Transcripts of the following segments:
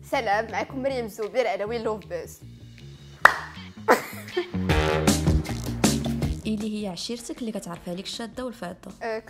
سلام، معكم مريم زوبير على وين لوف بوز. اللي هي عشيرتك اللي كتعرفها ليك الشاده والفاده.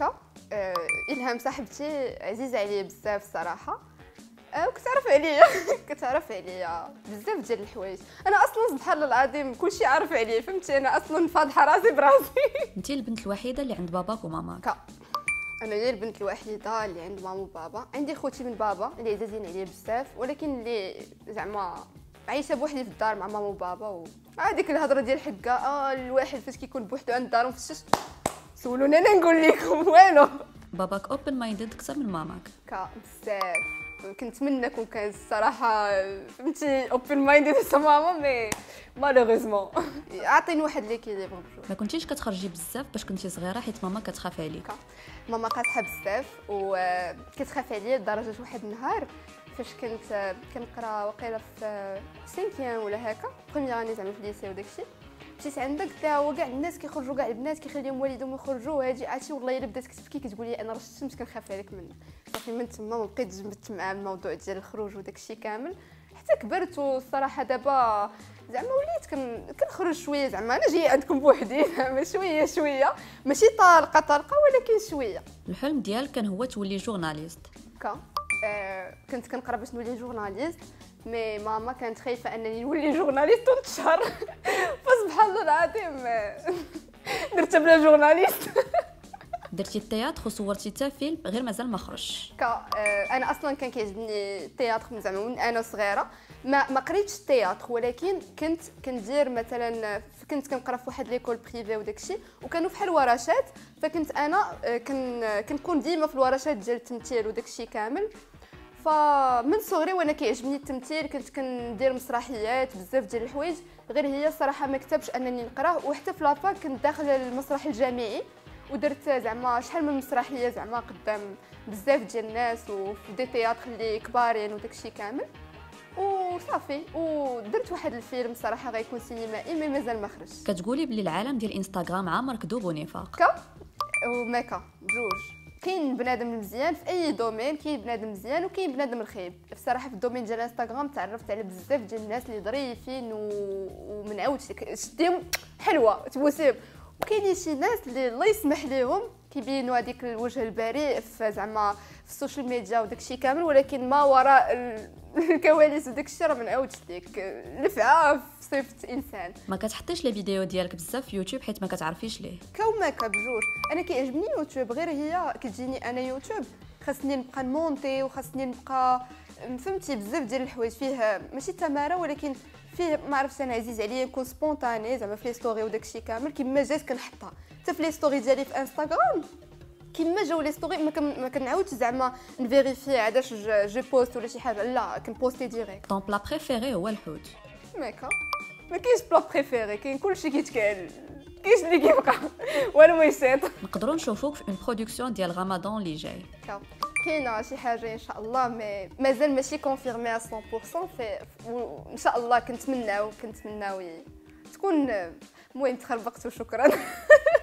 إلهام صاحبتي عزيزه عليا بزاف الصراحه، وكتعرف عليا كتعرف عليا بزاف ديال الحوايج. انا اصلا سبحان الله العظيم كلشي عارف عليا، فهمتي؟ انا اصلا فاضحه راسي براسي. انت البنت الوحيده اللي عند باباك وماماك. انا هي البنت الوحيده اللي عند ماما وبابا. عندي خوتي من بابا اللي عزازين عليا بزاف، ولكن اللي زعما عايشه بوحدي في الدار مع ماما وبابا. هذيك الهضره ديال حكا الواحد فاش كيكون بوحدو عند دارو في الشش سولوني انا نقول لكم والو. باباك اوبن مايندد اكثر من ماماك. بزاف كنتمنى كون كان الصراحه، فهمتي؟ اوبن مايندد حتى ماما، مي مالوغوزمون عاطيني واحد ليكيليبر. ما كنتيش كتخرجي بزاف باش كنتي صغيره حيت ماما كتخاف عليك؟ ماما قاصحه بزاف وكتخاف عليا لدرجه واحد النهار فاش كنت كنقرا وقيله في 5 ولا هكا بروميير اني زعما في الليسي وداكشي، مشيت عندك حتى هو كاع الناس كيخرجوا، كاع البنات كيخليهم والدهم يخرجوا، هاجي عرفتي والله الا بدات كتبكي كتقول لي انا راه الشمس كنخاف عليك منك. صافي من تما ما بقيتش جبت مع الموضوع ديال الخروج وداكشي كامل حتى كبرت. والصراحه دابا زعما وليت كنخرج شويه، زعما انا جايه عندكم بوحدي زعما شويه ماشي طالقه ولكن شويه. الحلم ديالك كان هو تولي جورناليست؟ كنت كنقرا باش نولي جورناليست، مي ماما كانت خايفه انني نولي جورناليست ونتشهر فسبحان الله العظيم درت بلا جورناليست. درتي التياتر وصورتي حتى فيلم غير مازال ما خرجش. انا اصلا كان كيعجبني التياتر زعما من انا صغيره. ما قريتش التياتر، ولكن كنت كندير مثلا كنت كنقرا في واحد ليكول بريفي وداكشي، وكانوا فحال ورشات، فكنت انا كنكون ديما في الورشات ديال التمثيل وداكشي كامل. فمن صغري وانا كيعجبني التمثيل، كنت كندير مسرحيات بزاف ديال الحوايج، غير هي الصراحه ما كتبش انني نقراه. وحتى في لافاك كنت داخله المسرح الجامعي ودرت زعما شحال من مسرحيه زعما قدام بزاف ديال الناس وفي دي تياتر اللي كبارين وداكشي كامل وصافي. ودرت واحد الفيلم صراحه غيكون سينمائي مي مازال ما خرجش. كتقولي بلي العالم ديال انستغرام عامر كذوب ونفاق. وماكا بجوج. كاين بنادم مزيان في اي دومين، كاين بنادم مزيان وكاين بنادم رخيب. بصراحه في الدومين ديال انستغرام تعرفت على بزاف ديال الناس اللي ظريفين ومن عاودش شديهم حلوه تبوسيهم، وكاينين شي ناس اللي الله يسمح ليهم كيبينوا هذيك الوجه البريء في زعما في السوشيال ميديا وداكشي كامل، ولكن ما وراء الكواليس وداكشي راه ما نعاودش ليك لفعه في صفه انسان. ما كتحطيش لي فيديو ديالك بزاف في يوتيوب حيت ما كتعرفيش ليه؟ كوماكا بجوج. انا كيعجبني يوتيوب، غير هي كتجيني انا يوتيوب خاصني نبقى نمونتي وخاصني نبقى فهمتي بزاف ديال الحوايج فيه ماشي تماره، ولكن فيه ما عرفتش انا عزيز عليا نكون سبونطاني زعما في لي ستوري وداكشي كامل كيما جات كنحطها. حتى في لي ستوري ديالي في انستغرام كيما جاو لي ستوري ما كنعاودش زعما نفيريفي علاش جو بوست ولا شي حاجه، لا كنبوستي ديريكت. طون بلا بريفيري هو الحوت؟ ماكا ما كاينش بلا بريفيري، كاين كلشي كيتكال، كاينش اللي كيبقى والو ما يسيط. نقدروا نشوفوك في اون برودكسيون ديال رمضان اللي جاي؟ كاينه شي حاجه ان شاء الله، مي مازال ماشي كونفيرمي 100% ان شاء الله. كنتمناو تكون المهم تخربقت وشكرا.